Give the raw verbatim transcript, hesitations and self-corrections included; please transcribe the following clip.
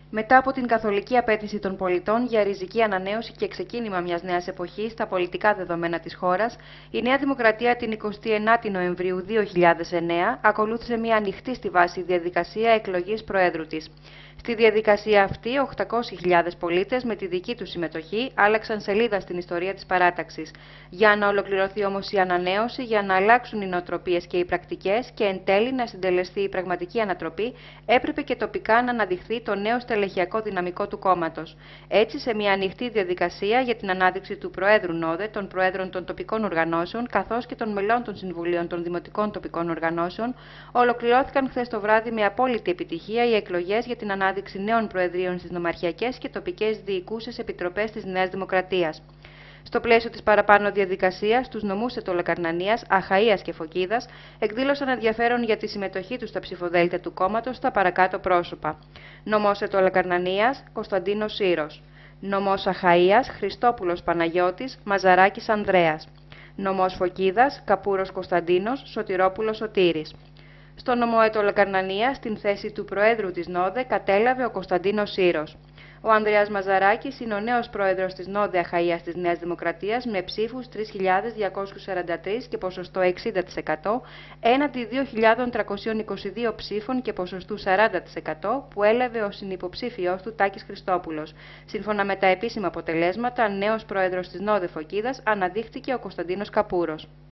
Μετά από την καθολική απέτηση των πολιτών για ριζική ανανέωση και ξεκίνημα μιας νέας εποχής στα πολιτικά δεδομένα της χώρας, η Νέα Δημοκρατία την εικοστή ένατη Νοεμβρίου δύο χιλιάδες εννέα ακολούθησε μια ανοιχτή στη βάση διαδικασία εκλογής Προέδρου της. Στη διαδικασία αυτή, οκτακόσιες χιλιάδες πολίτες με τη δική τους συμμετοχή άλλαξαν σελίδα στην ιστορία της παράταξης. Για να ολοκληρωθεί όμως η ανανέωση, για να αλλάξουν οι νοοτροπίες και οι πρακτικές και εν τέλει να συντελεστεί η πραγματική ανατροπή, έπρεπε και τοπικά να αναδειχθεί το νέο στελεχειακό δυναμικό του κόμματος. Έτσι, σε μια ανοιχτή διαδικασία για την ανάδειξη του Προέδρου ΝΟΔΕ, των Προέδρων των τοπικών οργανώσεων καθώς και των μελών των Συμβουλίων των Δημοτικών Τοπικών Οργανώσεων, ολοκληρώθηκαν χθες το βράδυ με απόλυτη επιτυχία οι εκλογές για την ανάδειξη νέων προεδρίων στις νομαρχιακές και τοπικές διοικούσες επιτροπές της Νέας Δημοκρατίας. Στο πλαίσιο της παραπάνω διαδικασίας, στους νομούς Αιτωλοκαρνανίας, Αχαΐας και Φωκίδας εκδήλωσαν ενδιαφέρον για τη συμμετοχή τους στα ψηφοδέλτια του κόμματος στα παρακάτω πρόσωπα. Νομός Αιτωλοκαρνανίας, Κωνσταντίνος Σύρος. Νομός Αχαΐας, Χριστόπουλος Παναγιώτης, Μαζαράκης Ανδρέας. Νομός Φωκίδας, Καπούρος Κωνσταντίνος, Σωτηρόπουλος Σωτήρης. Στο νομό Αιτωλοκαρνανίας, στην θέση του Προέδρου της ΝΟΔΕ κατέλαβε ο Κωνσταντίνος Σύρος. Ο Ανδρέας Μαζαράκης είναι ο νέος πρόεδρος της ΝΟΔΕ Αχαΐας της Νέας Δημοκρατίας με ψήφους τρεις χιλιάδες διακόσιους σαράντα τρία και ποσοστό εξήντα τοις εκατό έναντι δύο χιλιάδες τριακόσιους είκοσι δύο ψήφων και ποσοστού σαράντα τοις εκατό που έλαβε ο συνυποψήφιος του Τάκης Χριστόπουλος. Σύμφωνα με τα επίσημα αποτελέσματα, νέος πρόεδρος της ΝΟΔΕ Φωκίδας αναδείχθηκε ο Κωνσταντίνος Καπούρος.